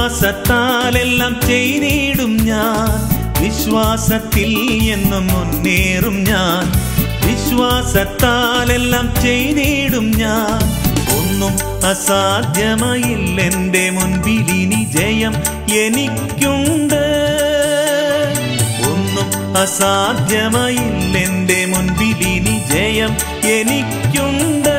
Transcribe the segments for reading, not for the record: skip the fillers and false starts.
വിശ്വാസത്താലെല്ലാം ചെയ്തിടും ഞാൻ, വിശ്വാസത്തിൽ എന്നും മുന്നേറും ഞാൻ. വിശ്വാസത്താലെല്ലാം ചെയ്തിടും ഞാൻ. ഒന്നും അസാധ്യമായില്ലെന്റെ മുൻപിൽ ഇനി ജയം എനിക്കുണ്ട്. ഒന്നും അസാധ്യമായില്ലെന്റെ മുൻപിൽ ഇനി ജയം എനിക്കുണ്ട്.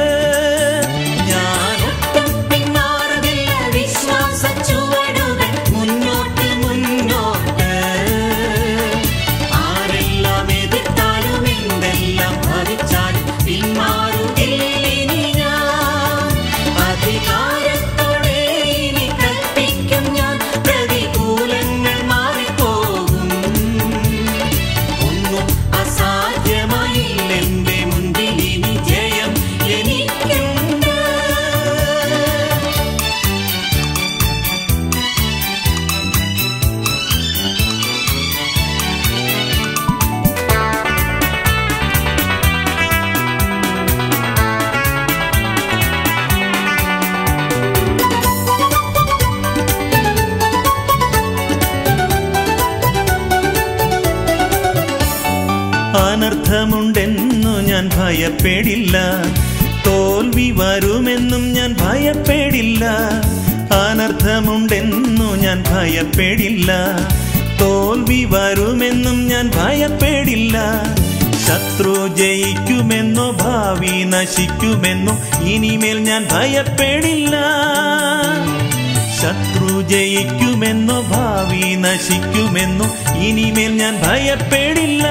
അനർത്ഥമുണ്ടെന്നു ഞാൻ ഭയപ്പെടില്ല, തോൽവി വരുമെന്നും ഞാൻ ഭയപ്പെടില്ല. അനർത്ഥമുണ്ടെന്നു ഞാൻ ഭയപ്പെടില്ല, തോൽവി വരുമെന്നും ഞാൻ ഭയപ്പെടില്ല. ശത്രു ജയിക്കുമെന്നോ ഭാവി നശിക്കുമെന്നോ ഇനിമേൽ ഞാൻ ഭയപ്പെടില്ല. ശത്രു ജയിക്കുമെന്നോ ഭാവി നശിക്കുമെന്നോ ഇനിമേൽ ഞാൻ ഭയപ്പെടില്ല.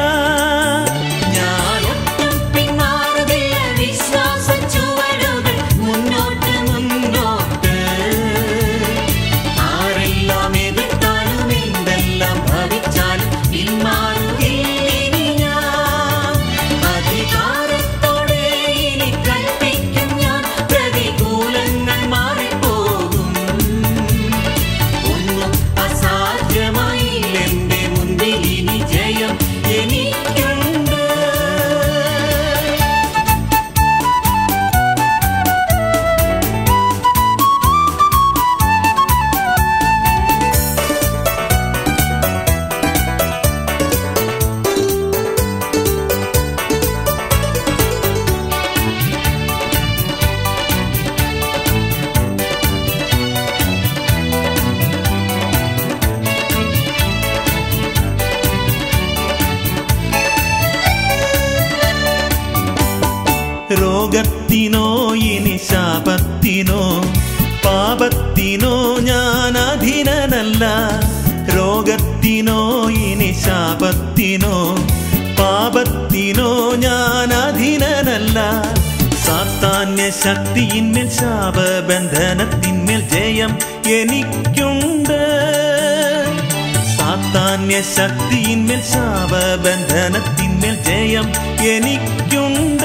രോഗത്തിനോ ഇനി ശാപത്തിനോ പാപത്തിനോ ഞാൻ അധീനനല്ല. രോഗത്തിനോ ഇനി ശാപത്തിനോ പാപത്തിനോ ഞാൻ അധീനനല്ല. സാത്താന്യ ശക്തിയിന്മേൽ ശാപബന്ധനത്തിന്മേൽ ജയം എനിക്കുണ്ട്. സാത്താന്യ ശക്തിയിന്മേൽ ശാപബന്ധനത്തിന്മേൽ ജയം എനിക്കുണ്ട്.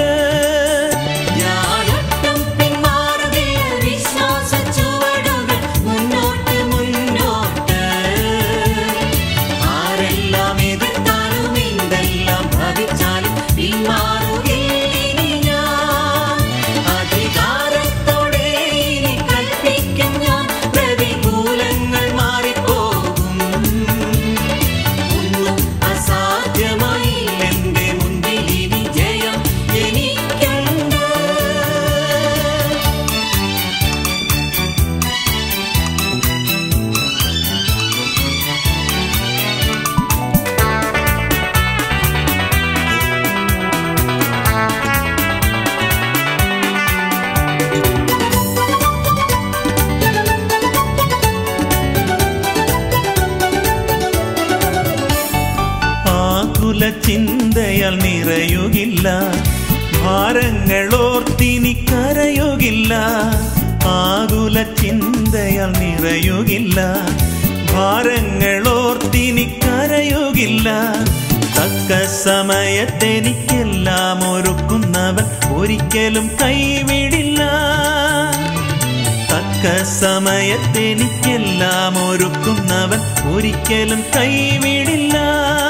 ചിന്തയാൽ നിറയുകില്ല, ഭാരങ്ങളോർത്തിനി കരയുകില്ല. ആകുല ചിന്തയാൽ നിറയുകില്ല, ഭാരങ്ങളോർത്തിനി കരയുകില്ല. തക്ക സമയത്തെനിക്കെല്ലാം ഒരുക്കുന്നവൻ ഒരിക്കലും കൈവിടില്ല. തക്ക സമയത്തെനിക്കെല്ലാം ഒരുക്കുന്നവൻ ഒരിക്കലും കൈവിടില്ല.